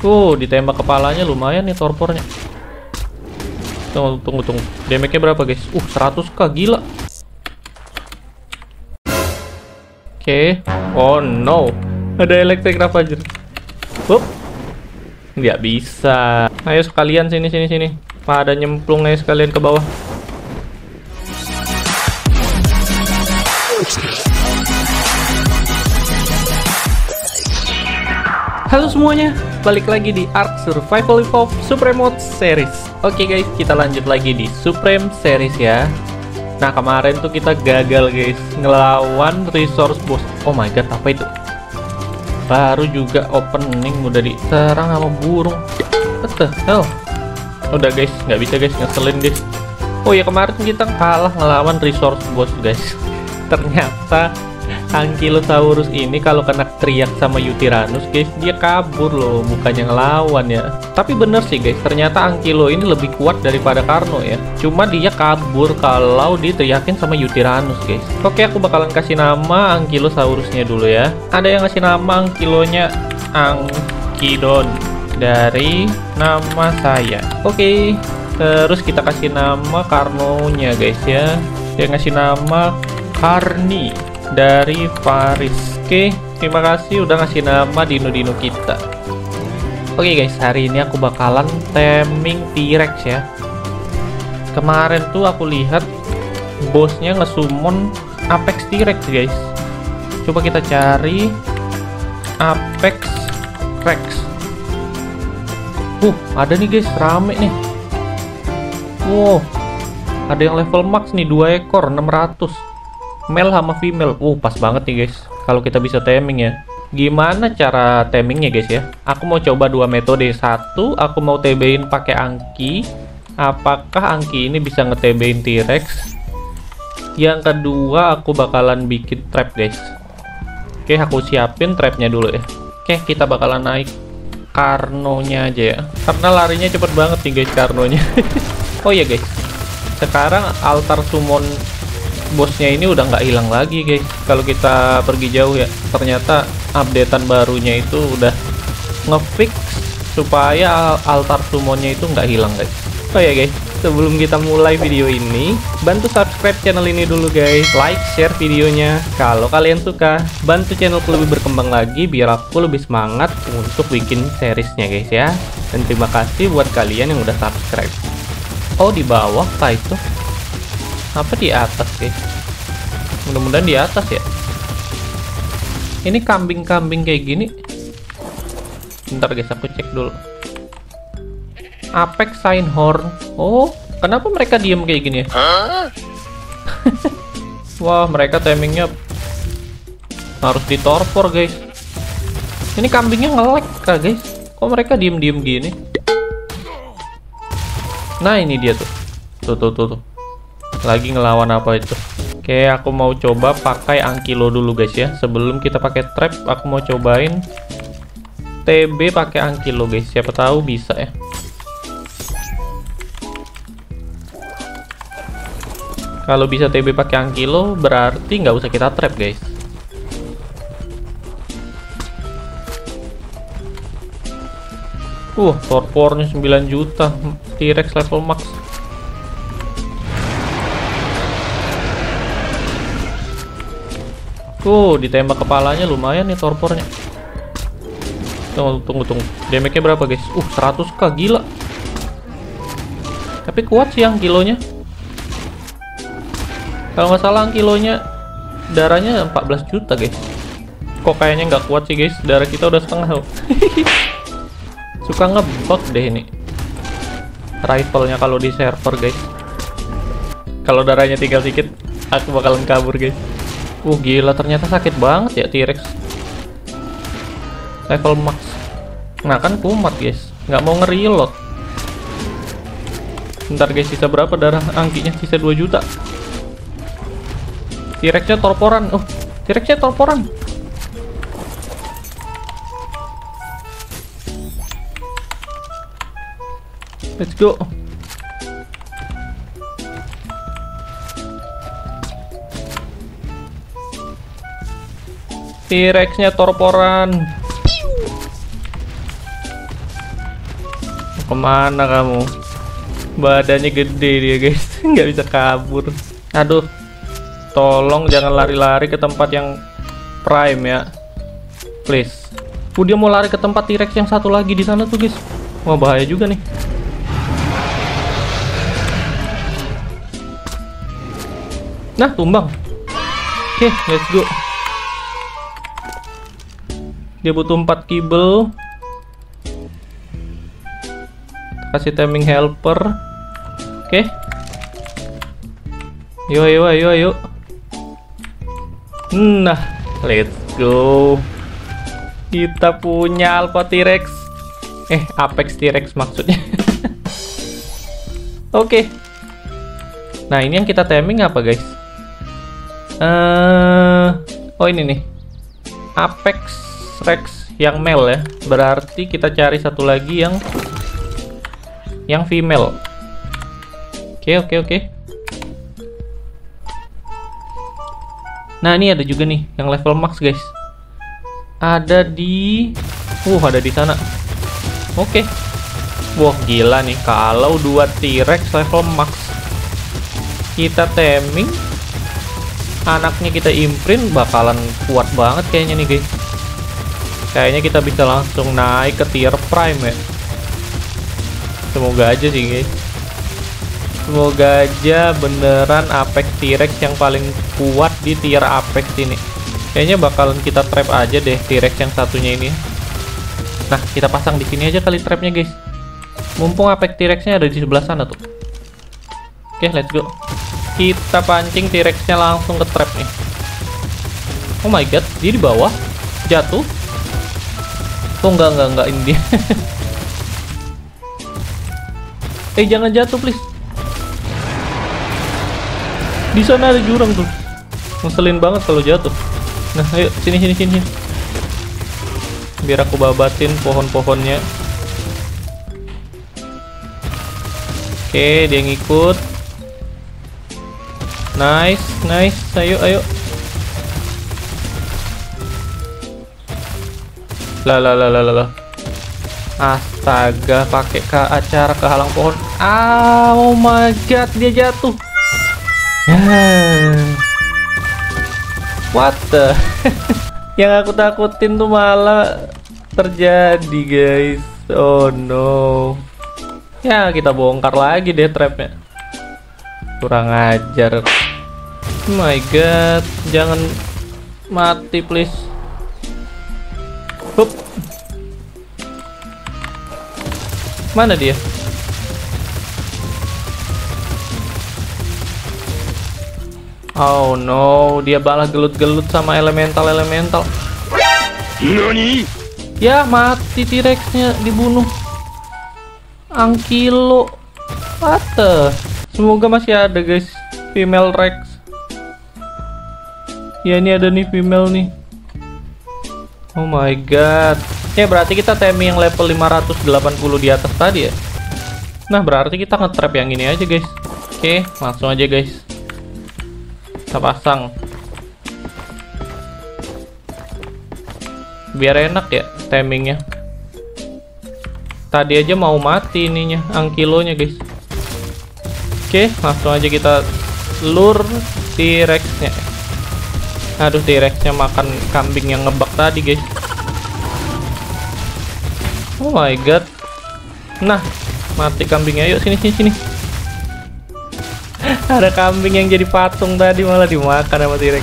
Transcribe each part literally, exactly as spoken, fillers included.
Uh, ditembak kepalanya lumayan nih torpornya. Tunggu, tunggu, tunggu. Damage-nya berapa, guys? Uh, seratus k, gila. Oke. Okay. Oh no. Ada electric ravager. Hup. Nggak bisa. Ayo sekalian sini, sini, sini. Pada nyemplung aja sekalian ke bawah. Halo semuanya, balik lagi di Ark Survival Evolved Supreme Mode Series. Oke guys, kita lanjut lagi di Supreme Series ya. Nah kemarin tuh kita gagal guys, ngelawan resource boss. Oh my god, apa itu? Baru juga opening udah diserang sama burung. What the hell? Udah guys, nggak bisa guys, ngeselin guys. Oh ya, kemarin kita kalah ngelawan resource boss guys. Ternyata Ankylosaurus ini kalau kena teriak sama Yutyrannus guys, dia kabur loh, bukannya ngelawan ya. Tapi bener sih guys, ternyata Ankylo ini lebih kuat daripada Carno ya. Cuma dia kabur kalau diteriakin sama Yutyrannus guys. Oke, aku bakalan kasih nama Ankylosaurusnya dulu ya. Ada yang ngasih nama Ankylonya Ankyodon dari nama saya. Oke, terus kita kasih nama Carno-nya guys ya. Dia ngasih nama Carni dari Paris. Oke, terima kasih udah ngasih nama dino-dino kita. Oke guys, hari ini aku bakalan taming T-Rex ya. Kemarin tuh aku lihat bosnya nge-summon Apex T-Rex guys. Coba kita cari Apex Rex. Uh, ada nih guys, rame nih. Wow, ada yang level max nih, dua ekor, enam ratus. Male sama female. Uh, pas banget nih guys kalau kita bisa taming ya. Gimana cara tamingnya guys ya? Aku mau coba dua metode. Satu, aku mau T B-in pakai Anky. Apakah Anky ini bisa nge-T B-in T-Rex? Yang kedua, aku bakalan bikin trap guys. Oke, aku siapin trapnya dulu ya. Oke, kita bakalan naik Carno-nya aja ya, karena larinya cepet banget nih guys Carno-nya. Oh iya guys, sekarang altar summon bosnya ini udah nggak hilang lagi guys kalau kita pergi jauh ya. Ternyata updatean barunya itu udah ngefix supaya altar summonnya itu nggak hilang guys. Oh ya guys, sebelum kita mulai video ini, bantu subscribe channel ini dulu guys, like, share videonya kalau kalian suka, bantu channelku lebih berkembang lagi biar aku lebih semangat untuk bikin seriesnya guys ya. Dan terima kasih buat kalian yang udah subscribe. Oh, di bawah apa itu? Apa di atas guys? Mudah-mudahan di atas ya. Ini kambing-kambing kayak gini. Bentar guys, aku cek dulu. Apex Einhorn. Oh, kenapa mereka diem kayak gini ya? Wah, mereka timingnya harus ditorpor guys. Ini kambingnya nge-lag kah guys? Kok mereka diem-diem gini? Nah, ini dia tuh. Tuh, tuh, tuh, tuh. Lagi ngelawan apa itu? Oke, aku mau coba pakai Ankylo dulu guys ya. Sebelum kita pakai trap, aku mau cobain T B pakai Ankylo guys. Siapa tahu bisa ya. Kalau bisa T B pakai Ankylo, berarti nggak usah kita trap guys. Uh, torpornya sembilan juta, T-Rex level max. Tuh, ditembak kepalanya lumayan nih torpornya. Tunggu, tunggu, tunggu. Damage-nya berapa guys? Uh, seratus k, gila. Tapi kuat sih Ankylonya. Kalau nggak salah Ankylonya darahnya empat belas juta guys. Kok kayaknya nggak kuat sih guys? Darah kita udah setengah. Suka ngebug deh ini rifle-nya kalau di server guys. Kalau darahnya tinggal sedikit, aku bakalan kabur guys. Uh, gila, ternyata sakit banget ya T-Rex level max. Nah kan kumat guys, nggak mau nge-reload. Bentar guys, sisa berapa darah Ankynya? Sisa dua juta. T-Rex-nya torporan. Oh, T-Rex-nya torporan. Let's go. T-Rex-nya torporan. Kemana kamu? Badannya gede dia guys. Nggak bisa kabur. Aduh, tolong jangan lari-lari ke tempat yang prime ya, please. Uh, dia mau lari ke tempat T-Rex yang satu lagi di sana tuh guys. Wah, bahaya juga nih. Nah, tumbang. Oke, let's go. Dia butuh empat kibel. Kasih timing helper. Oke. Ayo, ayo, ayo, ayo. Nah, let's go. Kita punya Alpha T-Rex. Eh, Apex T-Rex maksudnya. Oke. Nah, ini yang kita timing apa guys? Uh, oh ini nih, Apex Rex yang male ya. Berarti kita cari satu lagi yang yang female. Oke oke oke. Nah ini ada juga nih yang level max guys. Ada di, uh ada di sana. Oke. Wah gila nih, kalau dua T-Rex level max kita timing, anaknya kita imprint, bakalan kuat banget kayaknya nih guys. Kayaknya kita bisa langsung naik ke tier prime ya. Semoga aja sih guys. Semoga aja beneran Apex T-Rex yang paling kuat di tier Apex ini. Kayaknya bakalan kita trap aja deh T-Rex yang satunya ini. Nah, kita pasang di sini aja kali trapnya guys. Mumpung Apex T-Rexnya ada di sebelah sana tuh. Oke, let's go. Kita pancing T-Rexnya langsung ke trap nih. Oh my god, dia di bawah. Jatuh. Oh enggak, enggak, enggak, ini dia. Eh, jangan jatuh please. Di sana ada jurang tuh. Ngeselin banget kalau jatuh. Nah, ayo sini sini sini. Biar aku babatin pohon-pohonnya. Oke, dia ngikut. Nice, nice. Ayo, ayo. Lah, lah, lah, lah, lah. Astaga, pakai ke acara kehalang pohon. Ah, oh my god, dia jatuh. What the? Yang aku takutin tuh malah terjadi guys. Oh no. Ya kita bongkar lagi deh trapnya. Kurang ajar. Oh my god, jangan mati please. Hup. Mana dia? Oh no, dia balah gelut-gelut sama elemental-elemental. Nani? Ya mati T-Rexnya, dibunuh. Angkilo. What the? Semoga masih ada guys female Rex. Ya ini ada nih female nih. Oh my god. Ya berarti kita timing yang level lima ratus delapan puluh di atas tadi ya. Nah berarti kita nge-trap yang ini aja guys. Oke, langsung aja guys. Kita pasang biar enak ya timingnya. Tadi aja mau mati ininya, angkilonya guys. Oke, langsung aja kita lure T-Rex-nya. Aduh, T-Rex-nya makan kambing yang ngebak tadi guys. Oh my god. Nah, mati kambingnya. Yuk sini sini sini. Ada kambing yang jadi patung tadi malah dimakan sama T-Rex.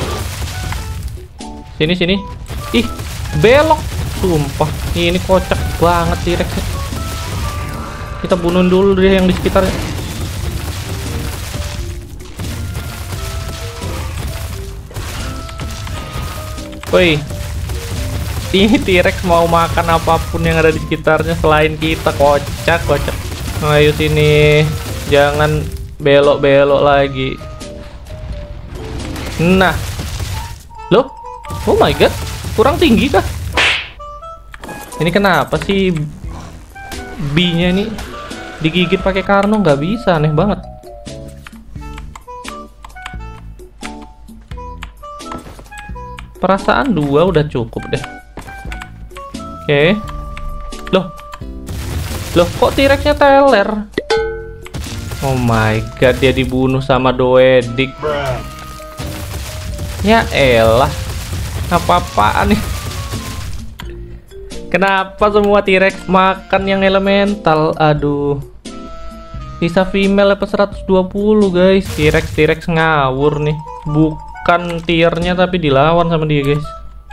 Sini sini. Ih, belok. Sumpah, ini kocak banget T-Rex. Kita bunuh dulu deh yang di sekitarnya. Woi, ini T-Rex mau makan apapun yang ada di sekitarnya selain kita. Kocak, kocak. Ayo sini, jangan belok-belok lagi. Nah, loh, oh my god, kurang tinggi kah? Ini kenapa sih B-nya ini digigit pakai karno? Nggak bisa, aneh banget. Perasaan dua udah cukup deh. Oke. Loh, Loh, kok T-Rexnya teler? Oh my god, dia dibunuh sama Doedik. Ya elah, apa-apaan nih? Kenapa semua T-Rex makan yang elemental? Aduh. Sisa female level seratus dua puluh guys. T-Rex T-Rex ngawur nih. Bukan tiernya tapi dilawan sama dia guys.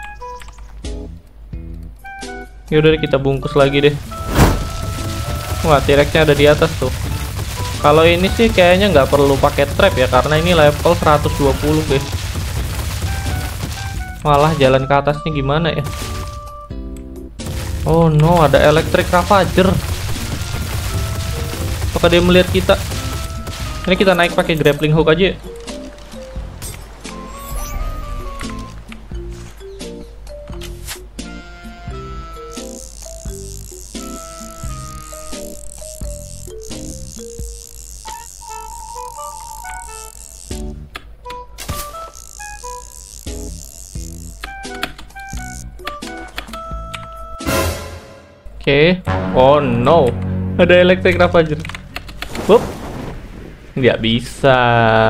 Yaudah kita bungkus lagi deh. Wah, T-Rexnya ada di atas tuh. Kalau ini sih kayaknya nggak perlu pakai trap ya, karena ini level seratus dua puluh guys. Malah jalan ke atasnya gimana ya? Oh no, ada electric ravager. Apakah dia melihat kita? Ini kita naik pakai grappling hook aja. Oke, okay. Oh no, ada electric ravager. Wup, nggak bisa.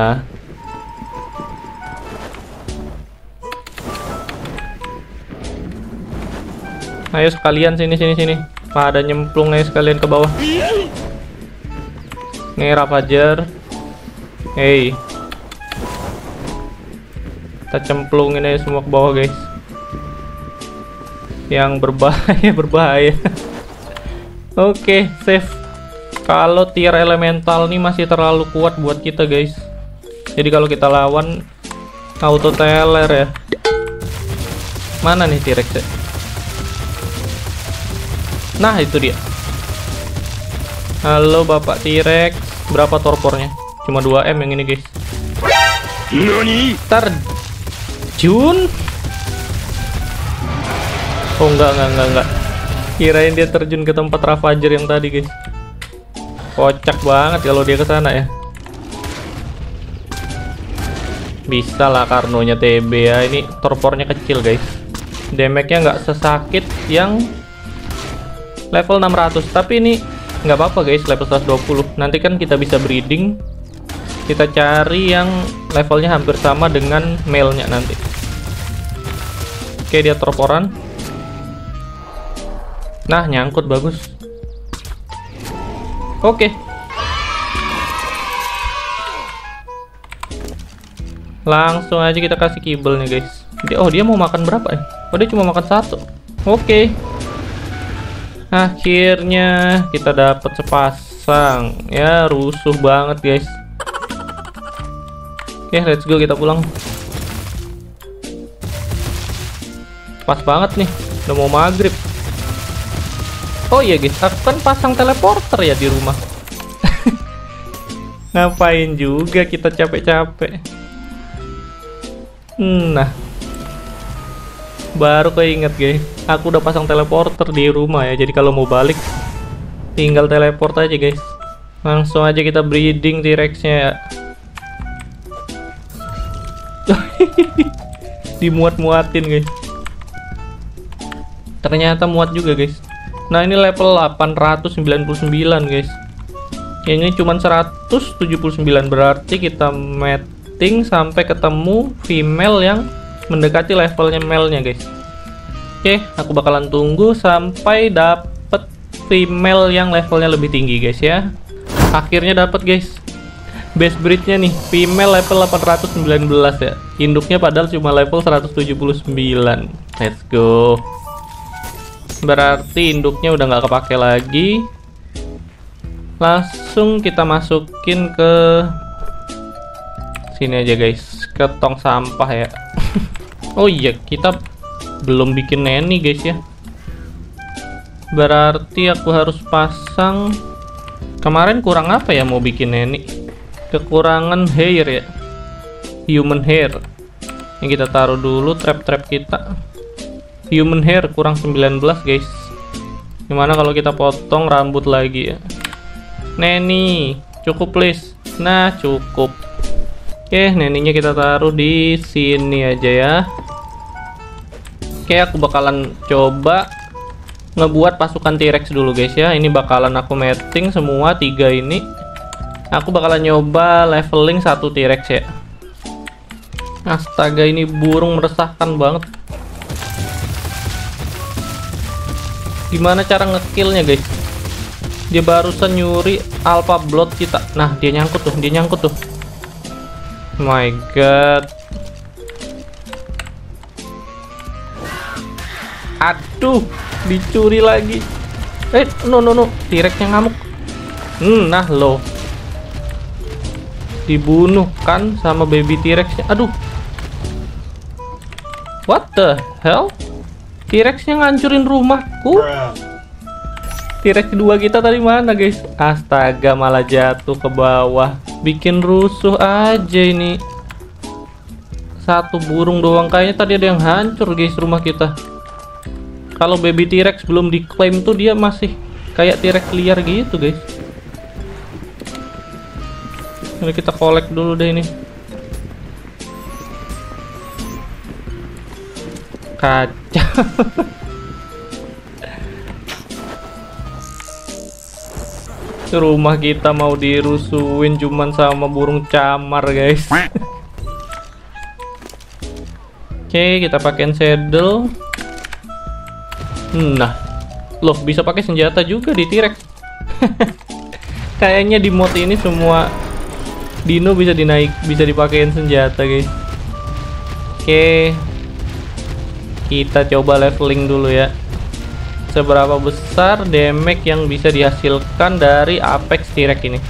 Ayo sekalian sini sini sini. Pada nyemplung aja sekalian ke bawah. Nih ravager. Hey, kita cemplungin aja semua ke bawah guys. Yang berbahaya berbahaya. Oke, okay, save. Kalau tier elemental nih masih terlalu kuat buat kita guys. Jadi kalau kita lawan auto teler ya. Mana nih T-Rex ya? Nah itu dia. Halo Bapak T-Rex. Berapa torpornya? Cuma dua M yang ini guys. Nani? Terjun. Oh enggak enggak enggak enggak. Kirain dia terjun ke tempat ravager yang tadi guys. Kocak banget kalau dia ke sana ya. Bisa lah karnonya T B ya. Ini torpornya kecil guys. Damage-nya nggak sesakit yang level enam ratus. Tapi ini nggak apa-apa guys, level seratus dua puluh. Nanti kan kita bisa breeding. Kita cari yang levelnya hampir sama dengan male-nya nanti. Oke, dia torporan. Nah, nyangkut bagus. Oke. Langsung aja kita kasih kibel nih, guys. Dia, oh, dia mau makan berapa ya? Oh, dia cuma makan satu. Oke. Akhirnya kita dapat sepasang. Ya, rusuh banget, guys. Oke, let's go, kita pulang. Pas banget nih. Udah mau maghrib. Oh iya guys, aku kan pasang teleporter ya di rumah. Ngapain juga kita capek-capek. Nah, baru keinget guys, aku udah pasang teleporter di rumah ya. Jadi kalau mau balik, tinggal teleport aja guys. Langsung aja kita breeding T-Rex-nya ya. Dimuat-muatin guys. Ternyata muat juga guys. Nah ini level delapan ratus sembilan puluh sembilan guys. Ini cuma seratus tujuh puluh sembilan, berarti kita mating sampai ketemu female yang mendekati levelnya male-nya guys. Oke, aku bakalan tunggu sampai dapet female yang levelnya lebih tinggi guys ya. Akhirnya dapet guys. Base breednya nih, female level delapan ratus sembilan belas ya. Induknya padahal cuma level seratus tujuh puluh sembilan. Let's go. Berarti induknya udah nggak kepake lagi. Langsung kita masukin ke sini aja guys, ke tong sampah ya. Oh iya, kita belum bikin neni guys ya. Berarti aku harus pasang. Kemarin kurang apa ya mau bikin neni? Kekurangan hair ya, human hair. Ini kita taruh dulu trap-trap kita. Human hair kurang sembilan belas guys. Gimana kalau kita potong rambut lagi ya? Neni, cukup please. Nah, cukup. Oke, neninya kita taruh di sini aja ya. Oke, aku bakalan coba ngebuat pasukan T-Rex dulu guys ya. Ini bakalan aku mating semua tiga ini. Aku bakalan nyoba leveling satu T-Rex ya. Astaga, ini burung meresahkan banget. Gimana cara ngekillnya guys? Dia barusan nyuri Alpha Blood kita. Nah, dia nyangkut tuh, dia nyangkut tuh. My god. Aduh, dicuri lagi. Eh, no no no, T-Rex-nya ngamuk. Hmm, nah lo. Dibunuh kan sama baby T-Rex-nya. Aduh. What the hell? T-Rex-nya ngancurin rumahku. T-Rex kedua kita tadi mana, guys? Astaga, malah jatuh ke bawah. Bikin rusuh aja ini. Satu burung doang, kayaknya tadi ada yang hancur, guys, rumah kita. Kalau baby T-Rex belum diklaim tuh dia masih kayak T-Rex liar gitu, guys. Ini kita collect dulu deh ini. Kacau. Rumah kita mau dirusuhin cuman sama burung camar, guys. Oke, kita pakein saddle. Nah, loh, bisa pakai senjata juga di T-Rex. Kayaknya di mod ini semua dino bisa dinaik, bisa dipakein senjata, guys. Oke, kita coba leveling dulu ya. Seberapa besar damage yang bisa dihasilkan dari Apex T-Rex ini?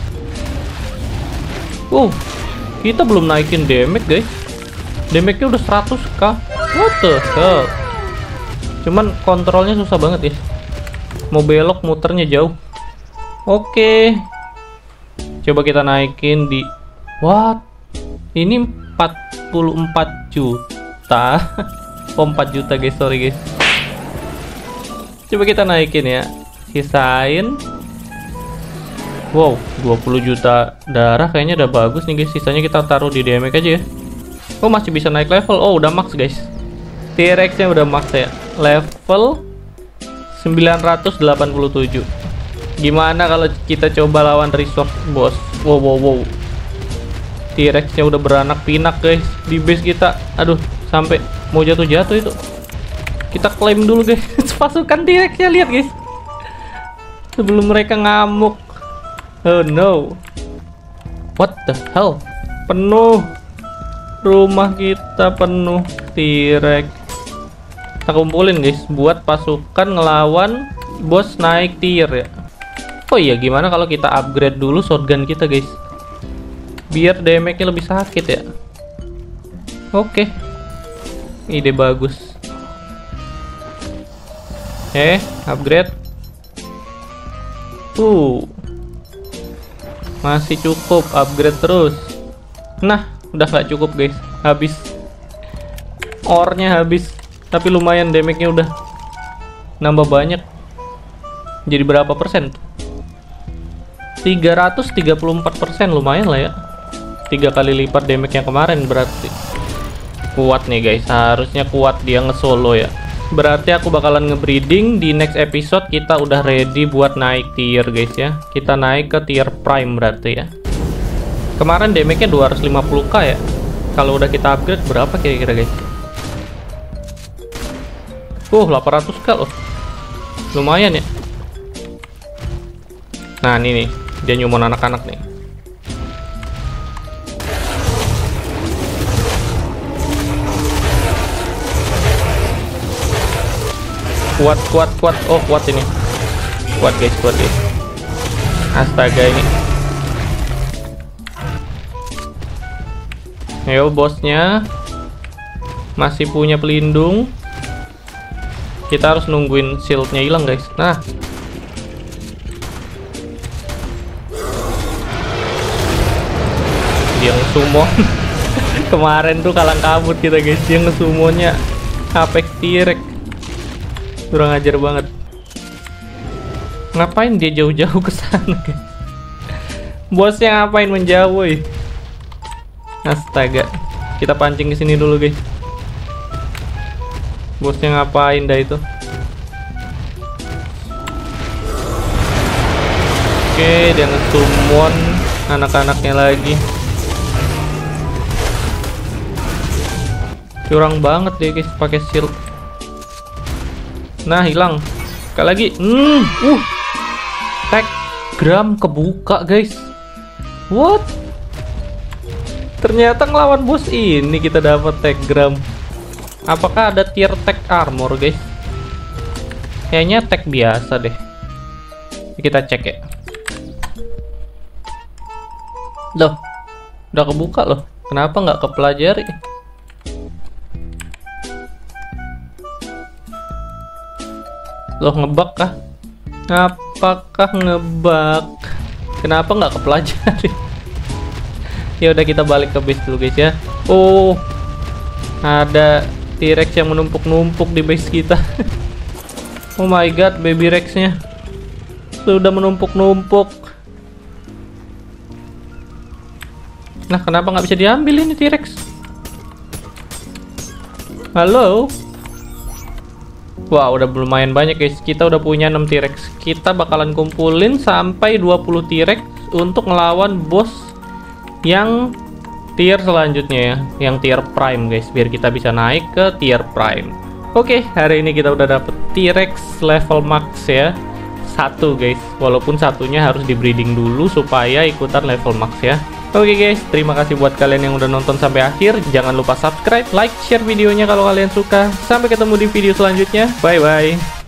Wow, kita belum naikin damage, guys. Damage-nya udah seratus k. What the hell? Cuman kontrolnya susah banget ya. Mau belok muternya jauh. Oke, coba kita naikin di what? Ini empat puluh empat juta. Oh, empat juta, guys. Sorry, guys. Coba kita naikin ya. Sisain. Wow, dua puluh juta darah kayaknya udah bagus nih, guys. Sisanya kita taruh di damage aja ya. Oh, masih bisa naik level. Oh, udah max, guys. T-Rex-nya udah max ya. Level sembilan ratus delapan puluh tujuh. Gimana kalau kita coba lawan resource boss? Wow, wow, wow. T-Rex-nya udah beranak pinak, guys, di base kita. Aduh, sampai mau jatuh-jatuh itu. Kita klaim dulu, guys. Pasukan T-Rex-nya, lihat, guys. Sebelum mereka ngamuk. Oh no. What the hell? Penuh. Rumah kita penuh T-Rex. Kita kumpulin, guys, buat pasukan ngelawan bos naik tier ya. Oh iya, gimana kalau kita upgrade dulu shotgun kita, guys, biar damage-nya lebih sakit ya. Oke, ide bagus. Eh, upgrade. Uh, masih cukup, upgrade terus. Nah, udah nggak cukup, guys. Habis. Ore-nya habis. Tapi lumayan, damage-nya udah nambah banyak. Jadi berapa persen? tiga ratus tiga puluh empat persen, lumayan lah ya. Tiga kali lipat damage yang kemarin berarti. Kuat nih, guys. Harusnya kuat dia nge-solo ya. Berarti aku bakalan ngebreeding di next episode. Kita udah ready buat naik tier, guys ya. Kita naik ke tier prime berarti ya. Kemarin damage-nya dua ratus lima puluh k ya. Kalau udah kita upgrade berapa kira-kira, guys? Uh, delapan ratus k loh. Lumayan ya. Nah, ini nih, dia nyumon anak-anak nih. Kuat, kuat, kuat. Oh, kuat ini. Kuat, guys, kuat, guys. Astaga ini. Ayo, bosnya masih punya pelindung. Kita harus nungguin shieldnya hilang, guys. Nah, dia nge-summon. Kemarin tuh kalang kabut kita, guys. Dia nge-summonnya Apex T-Rex. Kurang ajar banget. Ngapain dia jauh-jauh ke sana, guys? Bosnya ngapain menjauh, woy? Astaga. Kita pancing ke sini dulu, guys. Bosnya ngapain dah itu? Oke, dia nge-summon anak-anaknya lagi. Curang banget deh guys pakai shield. Nah, hilang. Sekali lagi. Hmm, uh. Tag gram kebuka, guys. What? Ternyata ngelawan bos ini kita dapat tag gram. Apakah ada tier tag armor, guys? Kayaknya tag biasa deh. Kita cek ya. Loh, udah kebuka loh. Kenapa nggak kepelajari? Loh, ngebug kah? Apakah ngebug? Kenapa nggak kepelajari? Ya udah, kita balik ke base dulu guys ya. Oh, ada T-Rex yang menumpuk-numpuk di base kita. Oh my god, baby Rex-nya sudah menumpuk-numpuk. Nah, kenapa nggak bisa diambil ini T-Rex? Halo? Wah, udah lumayan banyak guys. Kita udah punya enam T-Rex. Kita bakalan kumpulin sampai dua puluh T-Rex untuk ngelawan bos yang tier selanjutnya ya, yang tier prime guys, biar kita bisa naik ke tier prime. Oke, hari ini kita udah dapet T-Rex level max ya, satu guys. Walaupun satunya harus di breeding dulu supaya ikutan level max ya. Oke guys, terima kasih buat kalian yang udah nonton sampai akhir. Jangan lupa subscribe, like, share videonya kalau kalian suka. Sampai ketemu di video selanjutnya. Bye bye.